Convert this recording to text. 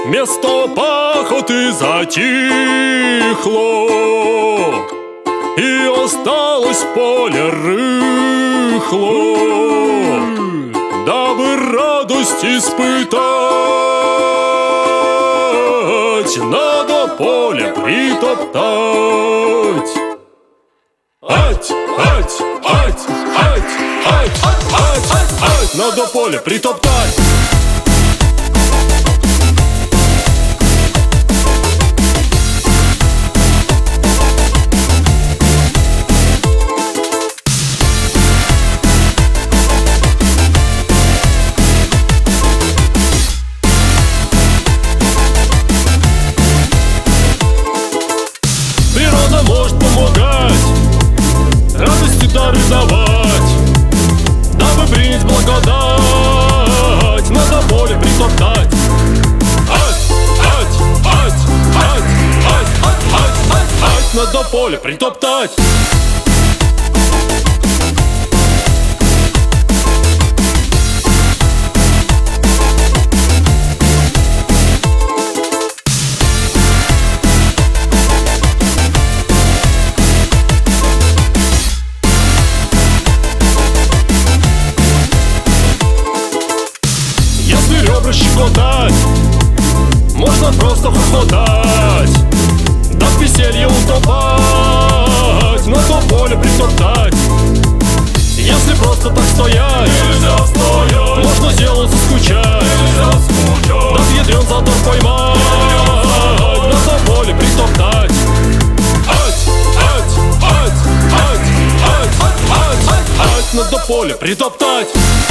Место пахоты затихло, и осталось поле рыхло. Дабы радость испытать, надо поле притоптать. Ать, ать, ать, ать, ать, ать, ать, надо поле притоптать. Может помогать, радости дары давать. Дабы принять благодать, надо поле притоптать. Ать, ать, ать, ать, ать, ать, ать, ать, ать, надо поле притоптать. Щекотать, можно просто хохотать, да в веселье утопать, на то поле притоптать. Если просто так стоять, нельзя стоять, можно сделаться скучать, нельзя скучать, да в ядрен затор поймать, на то поле притоптать. Ать, ать, ать, ать, ать, ать, ать, ать, на то поле притоптать.